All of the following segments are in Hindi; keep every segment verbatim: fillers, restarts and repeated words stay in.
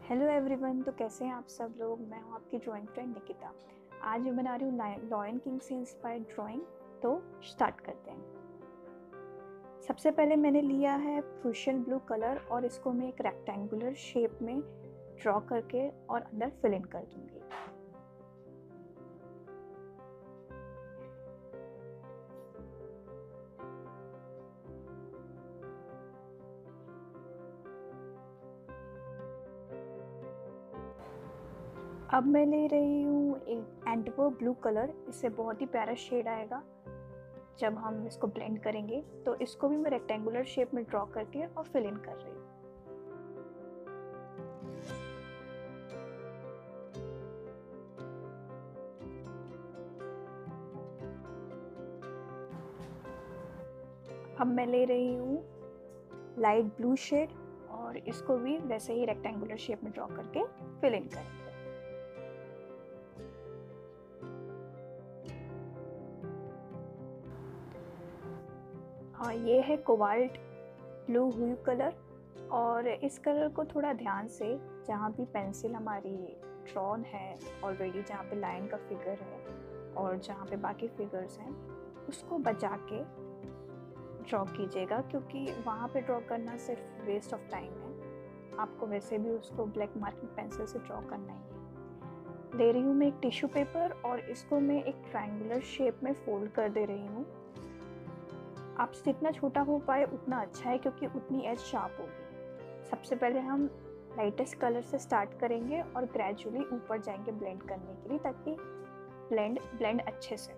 Hello everyone. तो कैसे हैं आप सब लोग। मैं हूं आपकी ड्राइंग फ्रेंड निकिता। आज मैं बना रही हूँ लॉयन किंग से इंस्पायर्ड ड्राइंग। तो स्टार्ट करते हैं। सबसे पहले मैंने लिया है फ्रूशियल ब्लू कलर और इसको मैं एक रेक्टेंगुलर शेप में ड्रॉ करके और अंदर फिल इन कर दूंगी। अब मैं ले रही हूँ एक एंटवो ब्लू कलर। इससे बहुत ही प्यारा शेड आएगा जब हम इसको ब्लेंड करेंगे। तो इसको भी मैं रेक्टेंगुलर शेप में ड्रॉ करके और फिल इन कर रही हूँ। अब मैं ले रही हूँ लाइट ब्लू शेड और इसको भी वैसे ही रेक्टेंगुलर शेप में ड्रॉ करके फिल इन करेंगे। हाँ, ये है कोबाल्ट ब्लू ह्यू कलर। और इस कलर को थोड़ा ध्यान से, जहाँ भी पेंसिल हमारी ड्रॉन है ऑलरेडी, जहाँ पे लाइन का फिगर है और जहाँ पे बाकी फिगर्स हैं, उसको बचा के ड्रॉ कीजिएगा, क्योंकि वहाँ पे ड्रॉ करना सिर्फ वेस्ट ऑफ टाइम है। आपको वैसे भी उसको ब्लैक मार्किंग पेंसिल से ड्रॉ करना ही है। ले रही हूँ मैं एक टिश्यू पेपर और इसको मैं एक ट्रायंगुलर शेप में फोल्ड कर दे रही हूँ। आपसे जितना छोटा हो पाए उतना अच्छा है, क्योंकि उतनी एज शार्प होगी। सबसे पहले हम लाइटेस्ट कलर से स्टार्ट करेंगे और ग्रेजुअली ऊपर जाएंगे ब्लेंड करने के लिए, ताकि ब्लेंड ब्लेंड अच्छे से।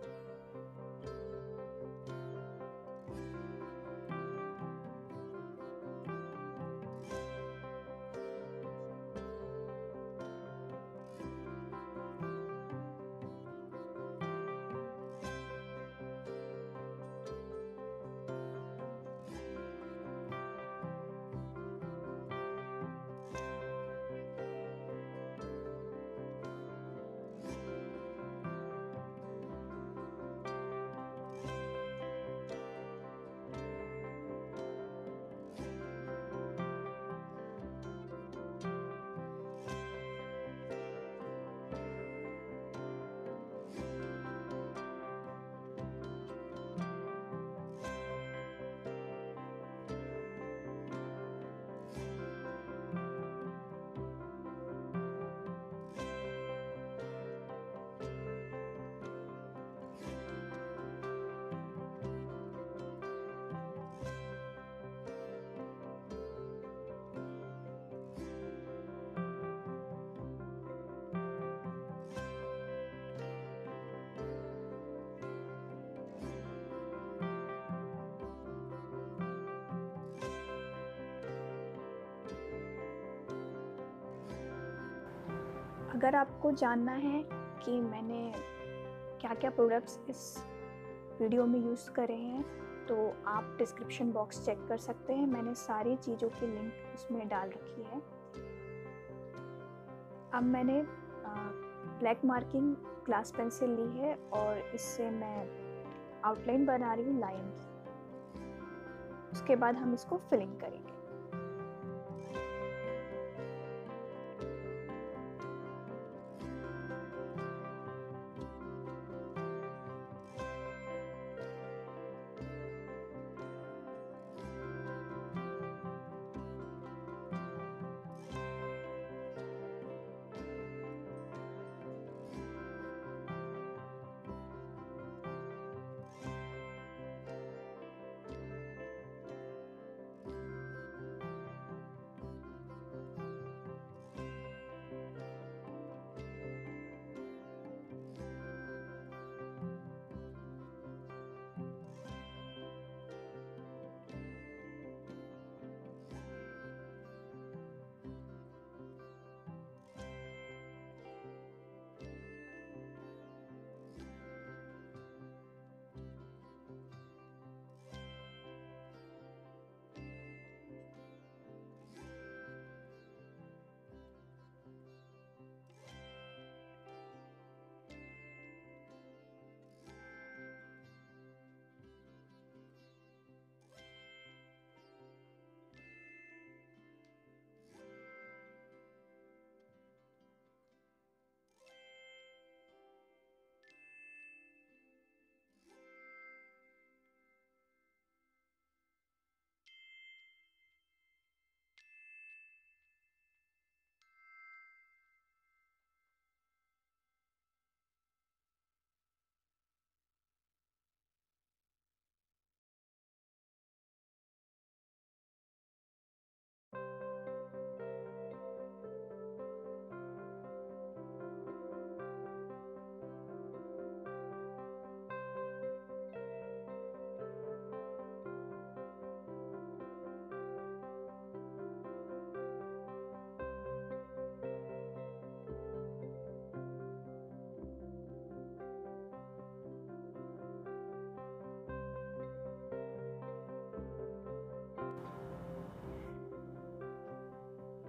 अगर आपको जानना है कि मैंने क्या क्या प्रोडक्ट्स इस वीडियो में यूज़ करे हैं, तो आप डिस्क्रिप्शन बॉक्स चेक कर सकते हैं। मैंने सारी चीज़ों की लिंक उसमें डाल रखी है। अब मैंने ब्लैक मार्किंग ग्लास पेंसिल ली है और इससे मैं आउटलाइन बना रही हूँ लाइन की। उसके बाद हम इसको फिलिंग करेंगे।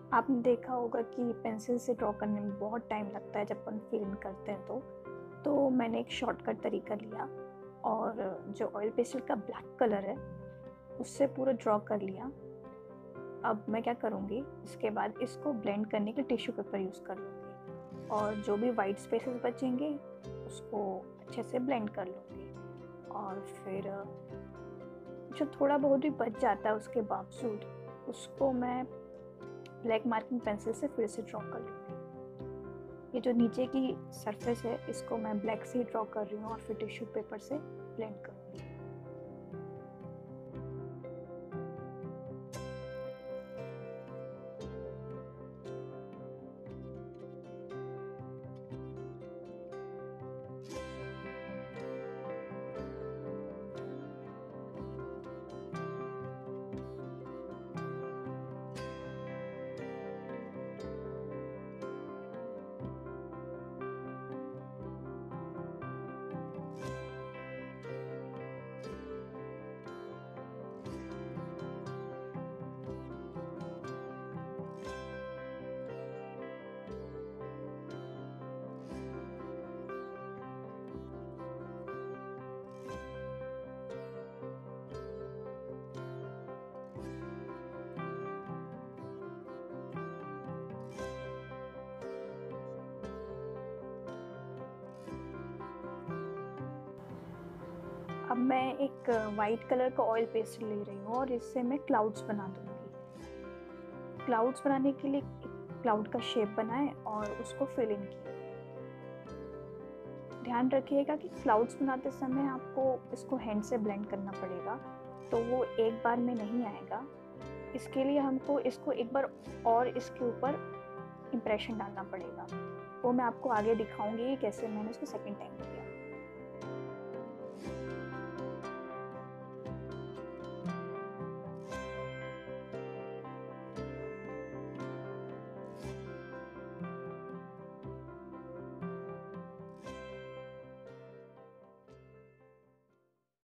आपने देखा होगा कि पेंसिल से ड्रॉ करने में बहुत टाइम लगता है जब अपन फिल्म करते हैं तो तो मैंने एक शॉर्टकट तरीका लिया और जो ऑयल पेस्टल का ब्लैक कलर है उससे पूरा ड्रॉ कर लिया। अब मैं क्या करूँगी, इसके बाद इसको ब्लेंड करने के टिश्यू पेपर यूज़ कर लूँगी और जो भी वाइट स्पेसेस बचेंगे उसको अच्छे से ब्लेंड कर लूँगी। और फिर जो थोड़ा बहुत भी बच जाता है उसके बावजूद उसको मैं ब्लैक मार्किंग पेंसिल से फिर से ड्रॉ कर लूँगी। ये जो नीचे की सरफेस है इसको मैं ब्लैक से ही ड्रॉ कर रही हूँ और फिर टिश्यू पेपर से ब्लेंड करूँगी। अब मैं एक वाइट कलर का ऑयल पेस्टल ले रही हूँ और इससे मैं क्लाउड्स बना दूँगी। क्लाउड्स बनाने के लिए एक क्लाउड का शेप बनाएं और उसको फिल इन किए। ध्यान रखिएगा कि क्लाउड्स बनाते समय आपको इसको हैंड से ब्लेंड करना पड़ेगा, तो वो एक बार में नहीं आएगा। इसके लिए हमको इसको एक बार और इसके ऊपर इम्प्रेशन डालना पड़ेगा। वो मैं आपको आगे दिखाऊंगी कैसे मैंने इसको सेकेंड टाइम किया।